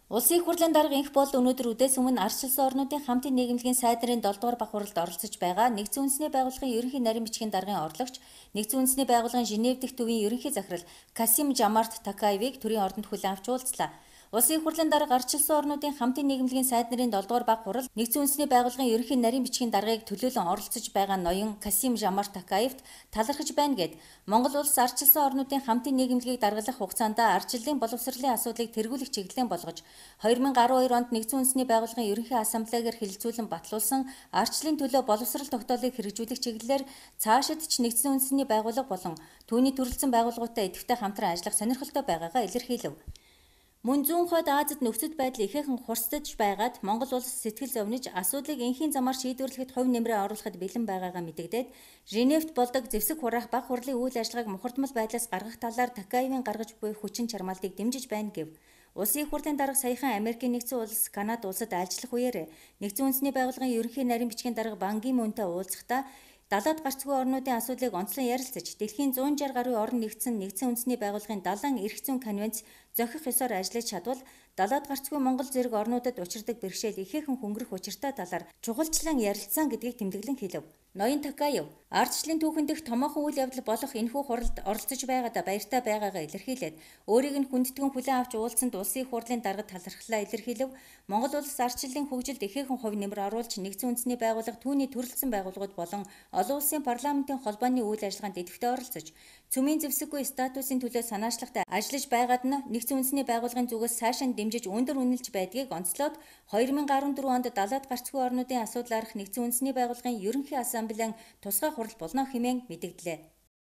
Улсын их хурлын дарга инх бол өнөөдөр үдээс өмнө ардчилсан орнуудын хамтын нийгэмлэгийн сайд нарын 7 дугаар бах хуралд оролцож байгаа нэгдсэн үндэсний байгууллагын ерөнхий нарийн бичгийн даргын орлогч нэгдсэн үндэсний байгууллагын Женев дахь төвийн ерөнхий захирал Касим Жамарт Такаевыг төрийн ордонд хүлээн авч уулзлаа. Улсын их хурлын дарга ардчилсан орнуудын хамтын нийгэмлэгийн сайд нарын 7 дугаар бах хурал нэгдсэн үндэсний байгууллагын ерөнхий нарийн бичгийн даргаыг төлөөлөн оролцож байгаа ноён Касим Жамарт Такаевт талархаж байна гэд Монгол улс ардчилсан орнуудын хамтын нийгэмлэгийг даргалах хугацаанд ардчиллын боловсролын асуудлыг тэргүүлэх чиглэлийн болгож 2012 онд нэгдсэн үндэсний байгууллагын ерөнхий ассамблегээр хэлэлцүүлэн батлуулсан ардчлалын төлөө боловсрол тогтоолыг хэрэгжүүлэх чиглэлээр цаашид ч нэгдсэн үндэсний байгууллага болон түүний төрөлжсөн байгууллагуудтай идэвхтэй хамтран ажиллах сонирхолтой байгаагаа илэрхийлэв. Мөн зүүн хойд Азид нөхцөл байдал ихээхэн хурцдаж байгаад Монгол улс сэтгэл зовниж асуудлыг энхийн замаар шийдвэрлэхэд хувь нэмрээ оруулахад бэлэн байгаагаа мэдэгдээд Женевт болдог зэвсэг хураах бага хурлын үйл ажиллагааг мухардмал байдлаас гаргах талаар Такаевын гаргаж буй хүчин чармаалтыг дэмжиж байна гэв. Улсын их хурлын дарга саяхан Америкийн нэгдсэн улс, Канада улсад ажиллах үеэр нэгдсэн үндэсний байгууллагын ерөнхий нарийн бичгийн дарга Бан Ки Мунтай уулзахдаа далаад гарцгүй орнуудын асуудлыг онцлон ярилцаж дэлхийн 160 гаруй орн нэгдсэн үндэсний байгууллагын 70 эрх зүйн конвенц зохих ёсоор ажиллаж чадвал далаад гарцгүй Монгол зэрэг орнуудад учирдаг бэрхшээл ихээхэн хөнгөрөх учиртай талаар чухалчлан ярилцсан гэдгийг тэмдэглэн хэлв. Ноён Такаев ардчлалын түүхэн дэх томоохон үйл явдал болох энэхүү хуралд оролцож байгаадаа баяртай байгаагаа илэрхийлээд өөрийг нь хүндэтгэн хүлээн авч уулзсанд улсын их хурлын даргад талархлаа илэрхийлв. Монгол улс ардчлалын хөгжилд ихээхэн хувь нэмэр оруулж нэгдсэн үндэсний байгууллага түүний төрөлжсөн байгууллагууд болон олон улсын парламентын холбооны үйл ажиллагаанд идэвхтэй оролцож цөмийн зэвсэггүй статусын төлөө санаачлагтай ажиллаж байгаад нь нэгдсэн үндэсний байгууллагын зүгээс цаашаа дэмжиж өндөр үнэлж байдгийг онцлоод 2014 онд далаад гарцгүй орнуудын асуудлаарх нэгдсэн үндэсний байгууллагын ерөнхий ассамблеийн тусгай хурал болно хэмээн мэдэгдлээ.